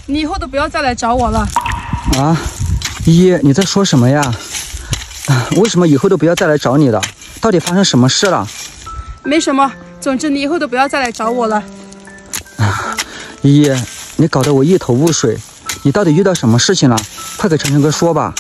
你以后都不要再来找我了。 啊，依依，你在说什么呀？为什么以后都不要再来找你了？到底发生什么事了？ 没什么，总之你以后都不要再来找我了。 依依，你搞得我一头雾水，你到底遇到什么事情了？快给晨晨哥说吧。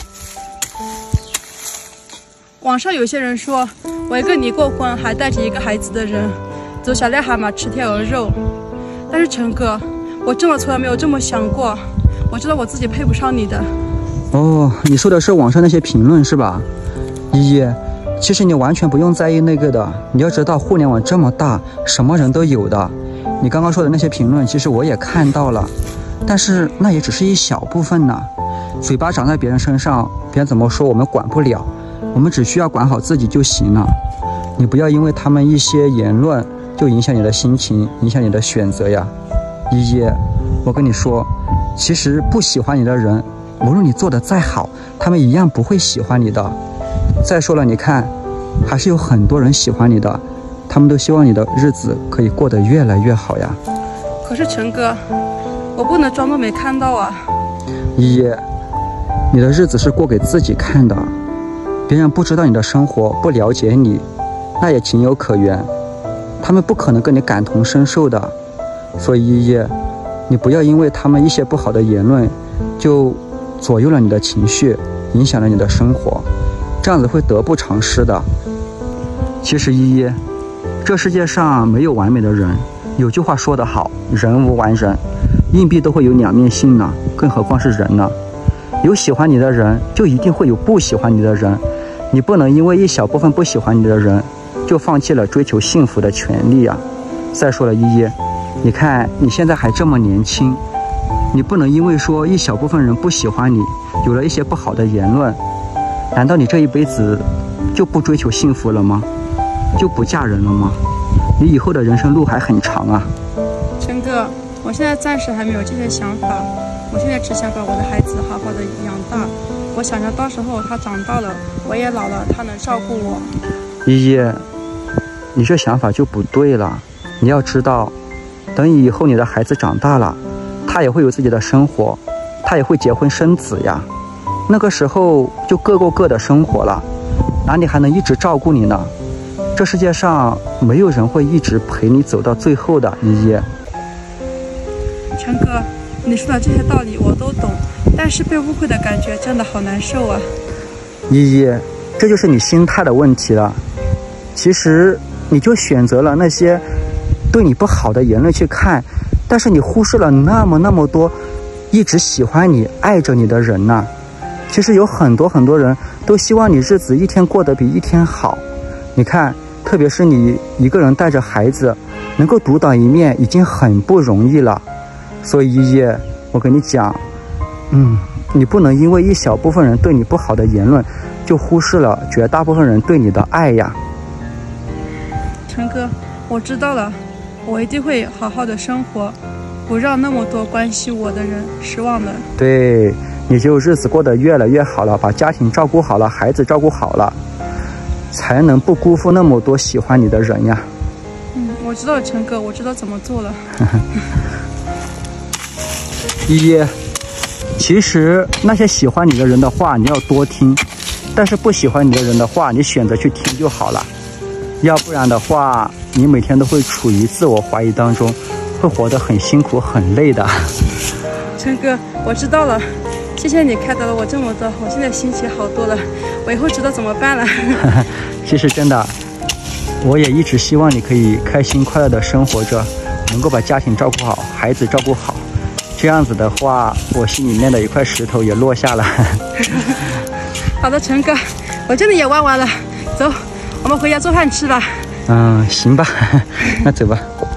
网上有些人说，我一个离过婚还带着一个孩子的人，走小癞蛤蟆吃天鹅肉。但是陈哥，我真的从来没有这么想过。我知道我自己配不上你的。 哦，你说的是网上那些评论是吧？依依，其实你完全不用在意那个的。你要知道，互联网这么大，什么人都有的。你刚刚说的那些评论，其实我也看到了，但是那也只是一小部分呢。嘴巴长在别人身上，别人怎么说我们管不了，我们只需要管好自己就行了。你不要因为他们一些言论就影响你的心情，影响你的选择呀。依依，我跟你说，其实不喜欢你的人，无论你做的再好，他们一样不会喜欢你的。再说了，你看，还是有很多人喜欢你的，他们都希望你的日子可以过得越来越好呀。 可是陈哥，我不能装作没看到啊。 依依，你的日子是过给自己看的，别人不知道你的生活，不了解你，那也情有可原，他们不可能跟你感同身受的。所以依依，你不要因为他们一些不好的言论就左右了你的情绪，影响了你的生活，这样子会得不偿失的。其实依依，这世界上没有完美的人，有句话说得好，人无完人，硬币都会有两面性呢，更何况是人呢？有喜欢你的人，就一定会有不喜欢你的人，你不能因为一小部分不喜欢你的人就放弃了追求幸福的权利啊。再说了，依依，你看你现在还这么年轻，你不能因为说一小部分人不喜欢你，有了一些不好的言论，难道你这一辈子就不追求幸福了吗？就不嫁人了吗？你以后的人生路还很长啊。 陈哥，我现在暂时还没有这些想法，我现在只想把我的孩子好好的养大。我想着到时候他长大了，我也老了，他能照顾我。 依依，你这想法就不对了。你要知道，等以后你的孩子长大了，他也会有自己的生活，他也会结婚生子呀。那个时候就各过各的生活了，哪里还能一直照顾你呢？这世界上没有人会一直陪你走到最后的，依依。 陈哥，你说的这些道理我都懂，但是被误会的感觉真的好难受啊。 依依，这就是你心态的问题了。其实你就选择了那些对你不好的言论去看，但是你忽视了那么多一直喜欢你爱着你的人呢。其实有很多人都希望你日子一天过得比一天好。你看，特别是你一个人带着孩子能够独当一面已经很不容易了。所以依依，我跟你讲，你不能因为一小部分人对你不好的言论就忽视了绝大部分人对你的爱呀。 陈哥，我知道了，我一定会好好的生活，不让那么多关心我的人失望的。 对，你就日子过得越来越好了，把家庭照顾好了，孩子照顾好了，才能不辜负那么多喜欢你的人呀。 我知道了，陈哥，我知道怎么做了。 依依，其实那些喜欢你的人的话你要多听，但是不喜欢你的人的话你选择去听就好了，要不然的话你每天都会处于自我怀疑当中，会活得很辛苦很累的。 陈哥，我知道了，谢谢你开导了我这么多，我现在心情好多了，我以后知道怎么办了。 其实真的，我也一直希望你可以开心快乐的生活着，能够把家庭照顾好，孩子照顾好，这样子的话我心里面的一块石头也落下了。 好的，陈哥，我真的也玩完了，走，我们回家做饭吃吧。 行吧，那走吧。